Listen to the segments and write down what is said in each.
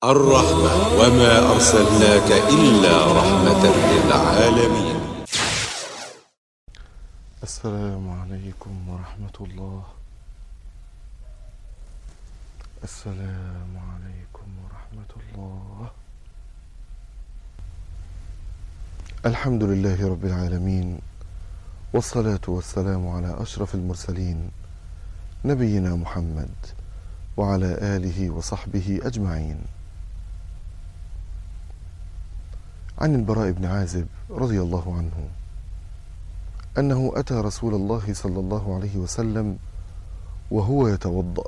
الرحمة وما أرسلناك إلا رحمة للعالمين. السلام عليكم ورحمة الله. السلام عليكم ورحمة الله. الحمد لله رب العالمين، والصلاة والسلام على أشرف المرسلين نبينا محمد وعلى آله وصحبه أجمعين. عن البراء بن عازب رضي الله عنه أنه أتى رسول الله صلى الله عليه وسلم وهو يتوضأ،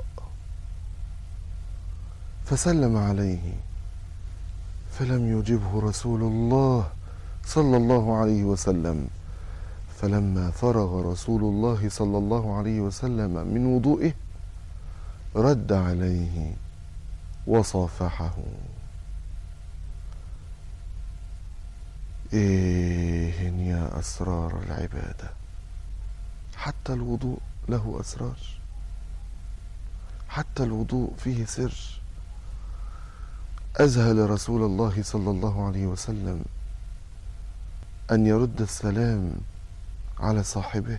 فسلم عليه فلم يجبه رسول الله صلى الله عليه وسلم، فلما فرغ رسول الله صلى الله عليه وسلم من وضوئه رد عليه وصافحه. إيه يا أسرار العبادة، حتى الوضوء له أسرار، حتى الوضوء فيه سر. أذهل رسول الله صلى الله عليه وسلم أن يرد السلام على صاحبه.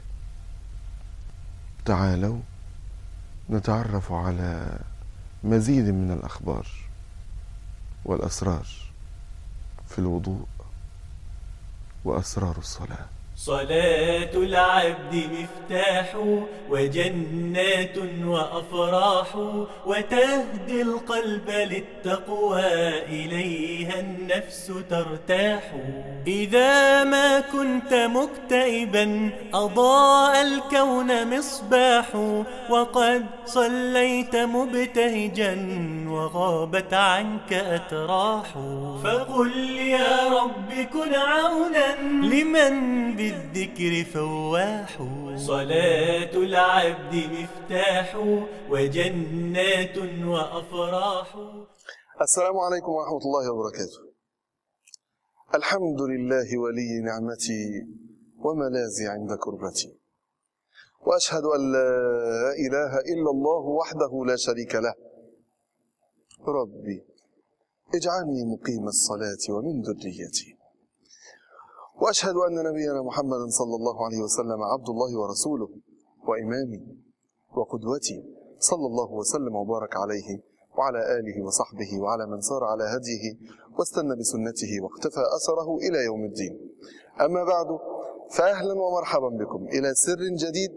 تعالوا نتعرف على مزيد من الأخبار والأسرار في الوضوء وأسرار الصلاة. صلاة العبد مفتاح وجنات وأفراح، وتهدي القلب للتقوى إليها النفس ترتاح. إذا ما كنت مكتئبا أضاء الكون مصباح، وقد صليت مبتهجا وغابت عنك أتراح. فقل يا رب كن عونا لمن بالذكر فواح. صلاة العبد مفتاح وجنات وأفراح. السلام عليكم ورحمة الله وبركاته. الحمد لله ولي نعمتي وملاذي عند كربتي، وأشهد أن لا إله إلا الله وحده لا شريك له. ربي اجعلني مقيم الصلاة ومن ذريتي. وأشهد أن نبينا محمد صلى الله عليه وسلم عبد الله ورسوله وإمامي وقدوتي، صلى الله وسلم وبارك عليه وعلى آله وصحبه وعلى من سار على هديه واستنى بسنته واقتفى أثره إلى يوم الدين. أما بعد، فأهلا ومرحبا بكم إلى سر جديد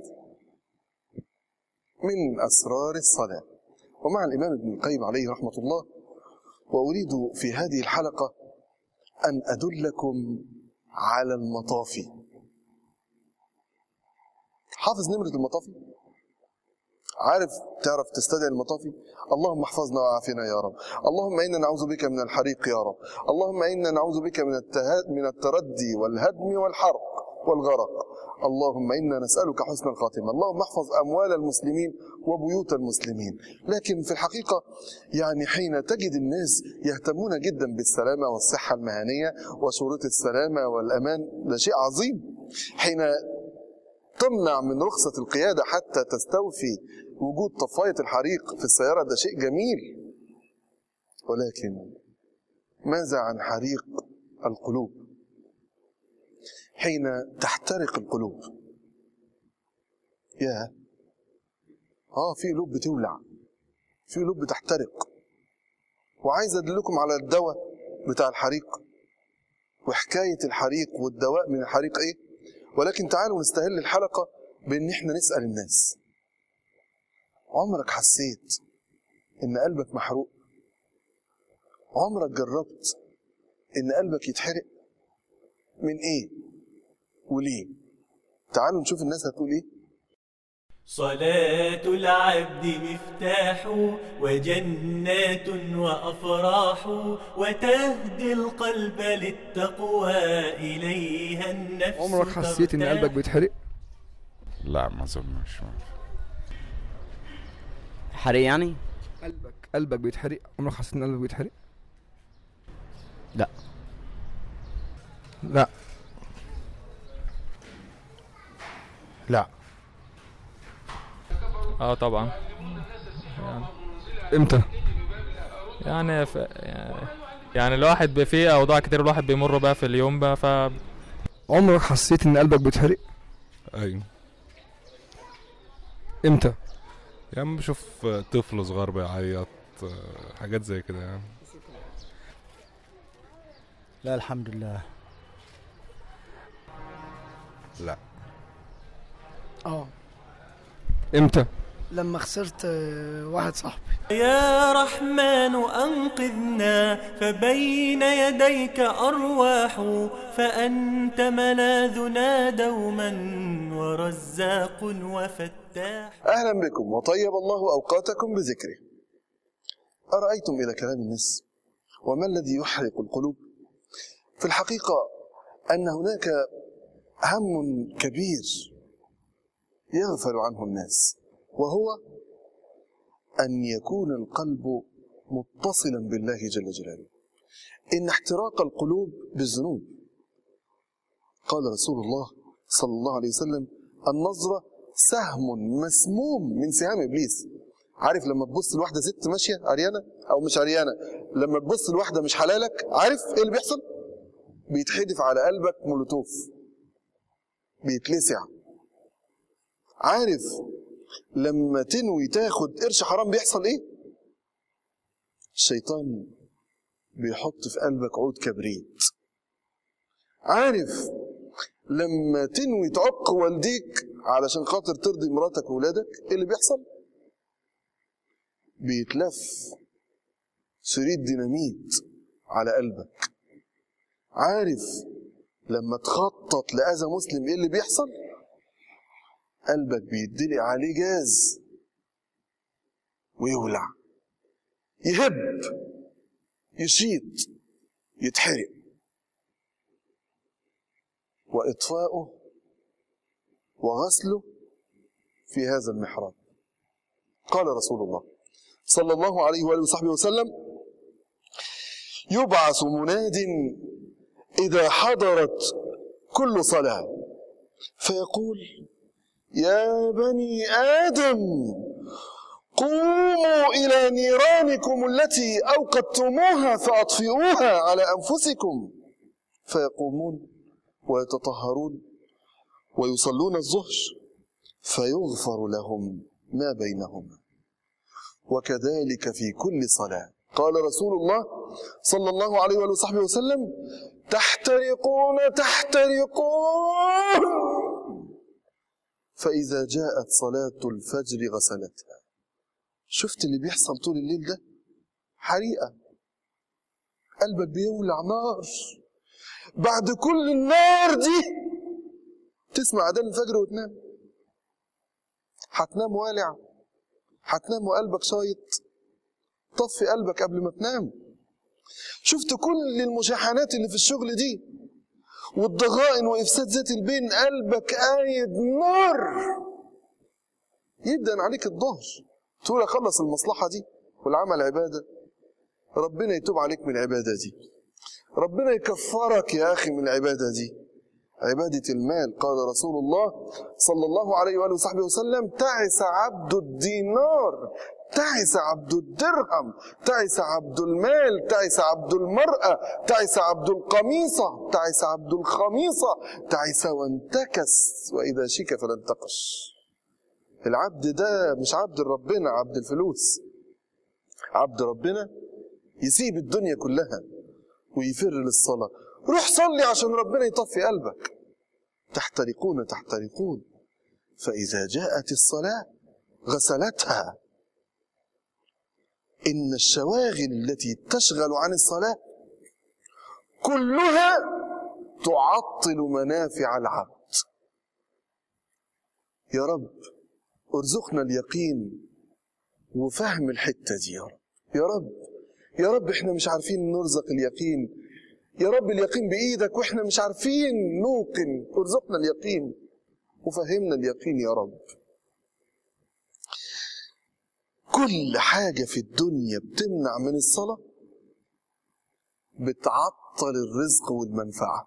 من أسرار الصلاة، ومع الإمام ابن القيم عليه رحمة الله. وأريد في هذه الحلقة أن أدلكم على المطافي. حافظ نمرة المطافي؟ تعرف تستدعي المطافي؟ اللهم احفظنا وعافنا يا رب. اللهم إنا نعوذ بك من الحريق يا رب. اللهم إنا نعوذ بك من التردي والهدم والحرق والغرق. اللهم إنا نسألك حسن الخاتمة. اللهم احفظ أموال المسلمين وبيوت المسلمين. لكن في الحقيقة حين تجد الناس يهتمون جدا بالسلامة والصحة المهنية وشروط السلامة والأمان، ده شيء عظيم. حين تمنع من رخصة القيادة حتى تستوفي وجود طفاية الحريق في السيارة، ده شيء جميل. ولكن ماذا عن حريق القلوب؟ حين تحترق القلوب، في قلوب بتولع، في قلوب بتحترق. وعايز أدلكم على الدواء بتاع الحريق وحكاية الحريق والدواء من الحريق إيه. ولكن تعالوا نستهل الحلقة بأن احنا نسأل الناس: عمرك حسيت إن قلبك محروق؟ عمرك جربت إن قلبك يتحرق؟ من إيه وليه؟ تعالوا نشوف الناس هتقول إيه. صلاة العبد مفتاح وجنات وأفراح، وتهدي القلب للتقوى إليها النفس. عمرك حسيت إن قلبك بيتحرق؟ لا، ما اظنش. حرق يعني؟ قلبك بيتحرق؟ عمرك حسيت إن قلبك بيتحرق؟ لا. لا. لا. طبعا. امتى؟ يعني يعني الواحد في اوضاع كتير الواحد بيمر بقى في اليوم بقى. عمرك حسيت ان قلبك بيتحرق؟ ايوه. امتى؟ يعني بشوف طفل صغير بيعيط، حاجات زي كده يعني. لا الحمد لله. لا. امتى؟ لما خسرت واحد صاحبي. يا رحمن أنقذنا فبين يديك أرواح، فأنت ملاذنا دوما ورزاق وفتاح. أهلا بكم وطيب الله أوقاتكم بذكره. أرأيتم إلى كلام الناس وما الذي يحرق القلوب؟ في الحقيقة أن هناك هم كبير يغفل عنه الناس، وهو أن يكون القلب متصلا بالله جل جلاله. إن احتراق القلوب بالذنوب. قال رسول الله صلى الله عليه وسلم: النظرة سهم مسموم من سهام إبليس. عارف لما تبص لواحدة ست ماشية عريانة أو مش عريانة، لما تبص لواحدة مش حلالك، عارف إيه اللي بيحصل؟ بيتحدف على قلبك مولوتوف، بيتلسع. عارف لما تنوي تاخد قرش حرام بيحصل ايه؟ الشيطان بيحط في قلبك عود كبريت. عارف لما تنوي تعق والديك علشان خاطر ترضي مراتك وولادك، ايه اللي بيحصل؟ بيتلف شريط ديناميت على قلبك. عارف لما تخطط لأذى مسلم ايه اللي بيحصل؟ قلبك بيدلق عليه جاز ويولع، يهب، يشيط، يتحرق. وإطفاؤه وغسله في هذا المحراب. قال رسول الله صلى الله عليه وآله وصحبه وسلم: يبعث مناد إذا حضرت كل صلاة فيقول: يا بني آدم قوموا إلى نيرانكم التي أوقدتموها فأطفئوها على أنفسكم. فيقومون ويتطهرون ويصلون الظهر فيغفر لهم ما بينهما، وكذلك في كل صلاة. قال رسول الله صلى الله عليه وصحبه وسلم: تحترقون فإذا جاءت صلاة الفجر غسلتها. شفت اللي بيحصل طول الليل ده؟ حريقة، قلبك بيولع نار. بعد كل النار دي تسمع أذان الفجر وتنام. هتنام والع، هتنام وقلبك شايط. طفي قلبك قبل ما تنام. شفت كل المشاحنات اللي في الشغل دي والضغائن وإفساد ذات البين، قلبك قايد نار. يبدأ عليك الظهر تقول أخلص المصلحة دي والعمل عبادة، ربنا يتوب عليك من العبادة دي، ربنا يكفرك يا أخي من العبادة دي، عبادة المال. قال رسول الله صلى الله عليه وآله وصحبه وسلم: تعس عبد الدينار، تعس عبد الدرهم، تعس عبد المال، تعس عبد المرأة، تعس عبد القميصة، تعس عبد الخميصة، تعس وانتكس، وإذا شيك فلن تقش. العبد ده مش عبد ربنا، عبد الفلوس. عبد ربنا يسيب الدنيا كلها ويفر للصلاة. روح صلي عشان ربنا يطفي قلبك. تحترقون فإذا جاءت الصلاة غسلتها. إن الشواغل التي تشغل عن الصلاة كلها تعطل منافع العبد. يا رب ارزقنا اليقين وفهم الحتة دي يا رب. يا رب يا رب احنا مش عارفين نرزق اليقين. يا رب اليقين بإيدك واحنا مش عارفين نوقن. ارزقنا اليقين وفهمنا اليقين يا رب. كل حاجة في الدنيا بتمنع من الصلاة بتعطل الرزق والمنفعة.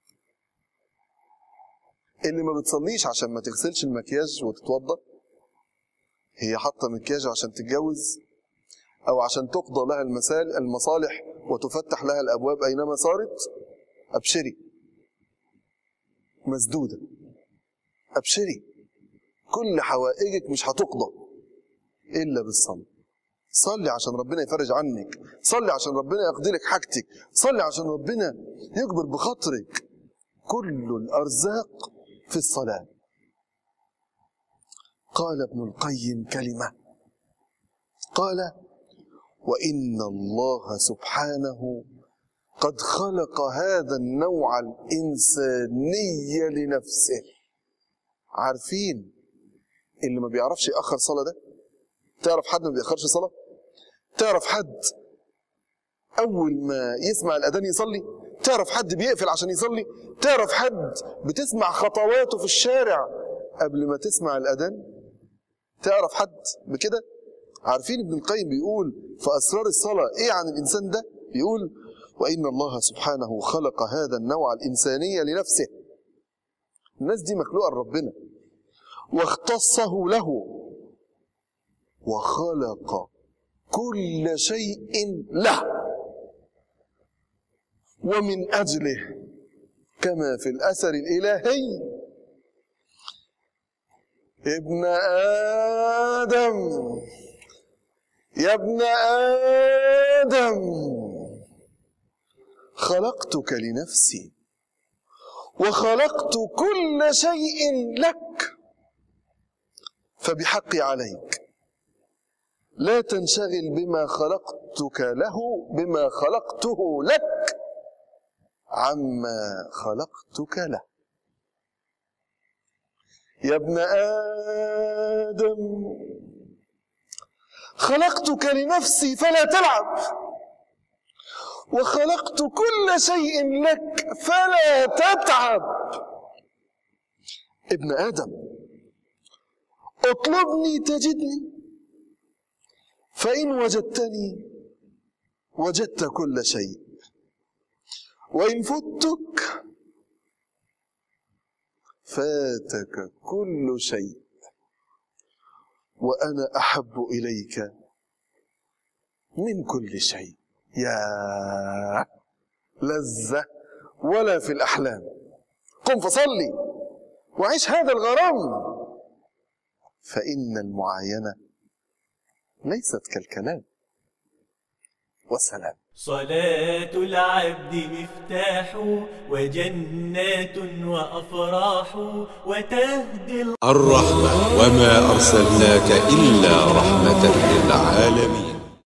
اللي ما بتصليش عشان ما تغسلش المكياج وتتوضى، هي حاطة مكياج عشان تتجوز، أو عشان تقضى لها المصالح وتفتح لها الأبواب أينما صارت، أبشري مسدودة، أبشري كل حوائجك مش هتقضى إلا بالصلاة. صلي عشان ربنا يفرج عنك، صلي عشان ربنا يقضي لك حاجتك، صلي عشان ربنا يكبر بخاطرك. كل الأرزاق في الصلاة. قال ابن القيم كلمة، قال: وإن الله سبحانه قد خلق هذا النوع الإنساني لنفسه. عارفين اللي ما بيعرفش يأخر صلاة ده؟ تعرف حد ما بيأخرش صلاة؟ تعرف حد أول ما يسمع الأذان يصلي؟ تعرف حد بيقفل عشان يصلي؟ تعرف حد بتسمع خطواته في الشارع قبل ما تسمع الأذان؟ تعرف حد بكده؟ عارفين ابن القيم بيقول في أسرار الصلاة إيه عن الإنسان ده؟ بيقول: وإن الله سبحانه خلق هذا النوع الإنساني لنفسه. الناس دي مخلوقة لربنا، واختصه له، وخلق كل شيء له، ومن أجله كما في الأثر الإلهي: ابن آدم، يا ابن آدم، خلقتك لنفسي وخلقت كل شيء لك، فبحقي عليك لا تنشغل بما خلقتك له، بما خلقته لك، عما خلقتك له. يا ابن آدم، خلقتك لنفسي فلا تلعب، وخلقت كل شيء لك فلا تتعب. ابن آدم، اطلبني تجدني، فإن وجدتني وجدت كل شيء، وإن فتك فاتك كل شيء، وأنا أحب إليك من كل شيء. يا لذة ولا في الأحلام. قم فصلي وعيش هذا الغرام، فإن المعاينة ليست كالكلام. والسلام. صلاة العبد مفتاح وجنات وأفراح وتهدي الرحمة، وما أرسلناك إلا رحمة للعالمين.